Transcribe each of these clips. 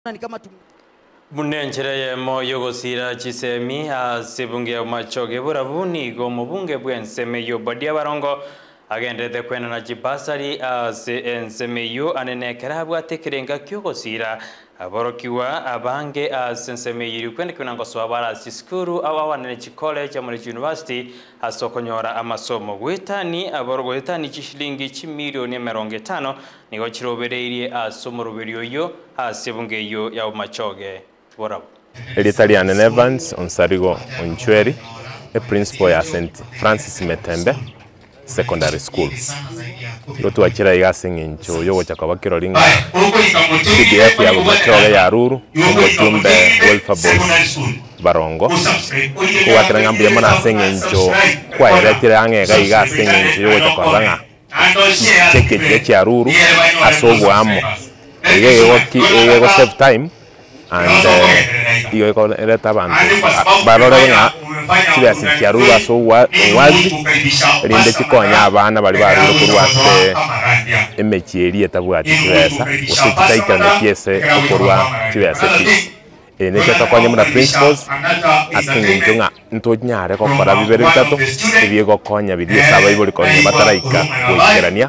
Ni kama Munenchereye mo yogosira chisemi asibunge Bomachoge Borabu ni go mubunge bwensemeyo badia barongo agendete kwena na chipasari ensemeyo anenekera bwatekerenga kyogosira aborokiwa abange sensemeyo kwenda kunango swabara siskuru abawanene college ya university asokonyora amasomo gwetani aborogwetani chishilingi chimilioni 50 nigo chirobereirie asomoroberio yo asibungeyo ya Bomachoge Borabu. Elitalian Evans Onsarigo Onchweri, a principal ya St. Francis Metembe Secondary School. Yotu wachira igasingi ncho yogo chakabakiro ringa CDF ya Bomachoge ya Ruru, umojumbe Welfare Boss Barongo. Kuwatira ngambu ya mana singi ncho kwa iretire angega igasingi ncho yogo chakabanga cheke cheche ya Ruru asobu amo. Yego save time and iyo ko leta bantu barore nga kibya sikiaruba so wazi rinde chikonya abana bali baruro kurwase emechieri etabwati kwesa usitaika na piese okorwa kibya seki ene chatakonya mu principles asinga ntunga ntonyare ko kora bibere bitatu ebiego konya bidie saba iboli konya bataraika kugerania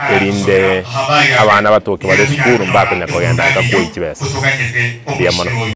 erinde abana batoke bale skuru mbako nyako yanda ka kuikibesa.